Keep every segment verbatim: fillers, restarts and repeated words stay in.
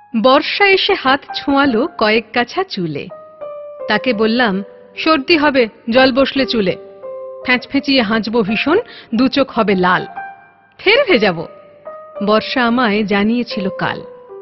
বর্ষা এসে হাত ছোঁয়ালো কয়েক কাছা চুলে। তাকে বললাম, সর্দি হবে, জল বসলে চুলে। ফ্যাঁচ ফেঁচিয়ে হাঁচবো ভীষণ, দু চোখ হবে লাল, ফের ভেজাবো। বর্ষা আমায় জানিয়েছিল কাল।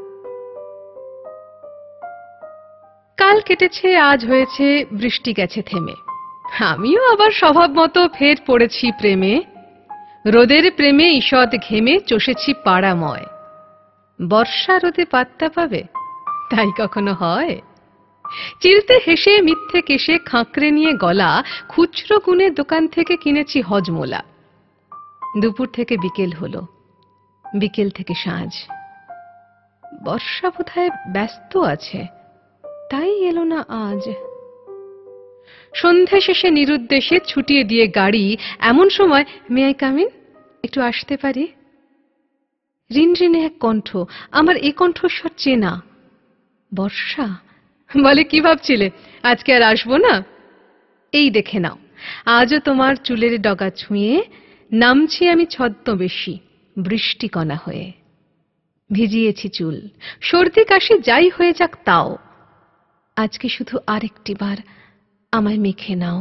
কাল কেটেছে, আজ হয়েছে, বৃষ্টি গেছে থেমে। আমিও আবার স্বভাব মতো ফের পড়েছি প্রেমে। রোদের প্রেমে ঈষৎ ঘেমে চষেছি পাড়াময়। বর্ষা রোদে পাত্তা পাবে, তাই কখনো হয়? চিলতে হেসে মিথ্যে কেশে খাঁকড়ে নিয়ে গলা খুচরো গুনে দোকান থেকে কিনেছি হজমোলা। দুপুর থেকে বিকেল হলো, বিকেল থেকে সাঁঝ। বর্ষা বোধহয় ব্যস্ত আছে, তাই এলো না আজ। সন্ধ্যা শেষে নিরুদ্দেশে ছুটিয়ে দিয়ে গাড়ি এমন সময়, মে আই কাম ইন, একটু আসতে পারি? রিনরিনে এক কণ্ঠ, আমার এ কণ্ঠস্বর চেনা। বর্ষা বলে, কি ভাবছিলে আজকে আর আসবো না? এই দেখে নাও, আজও তোমার চুলের ডগা ছুঁয়ে নামছি আমি ছদ্মবেশী বৃষ্টিকণা হয়ে। ভিজিয়েছি চুল, সর্দি কাশি যাই হয়ে যাক তাও, আজকে শুধু আরেকটি বার আমায় মেখে নাও।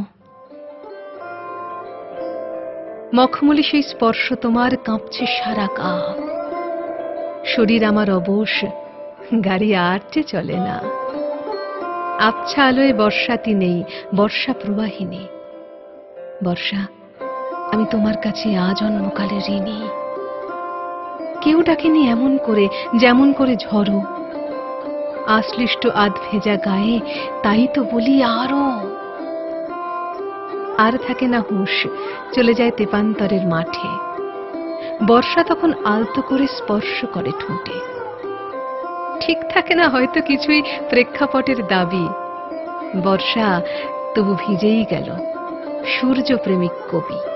মখমলি সেই স্পর্শ তোমার, কাঁপছে সারা গা। শরীর আমার অবশ, গাড়ি আর যে চলে না। আবছা আলোয় বর্ষাতি নেই, বর্ষা প্রবাহিনী। বর্ষা, আমি তোমার কাছে আজন্মকালে ঋণী। কেউ ডাকেনি এমন করে, যেমন করে ঝড়ো। আশ্লিষ্ট আধ ভেজা গায়ে তাই তো বলি আরো। আর থাকে না হুঁশ, চলে যায় তেপান্তরের মাঠে। বর্ষা তখন আলতো করে স্পর্শ করে ঠোঁটে। ঠিক থাকে না হয়তো কিছুই প্রেক্ষাপটের দাবি। বর্ষা তবু ভিজেই গেল সূর্য প্রেমিক কবি।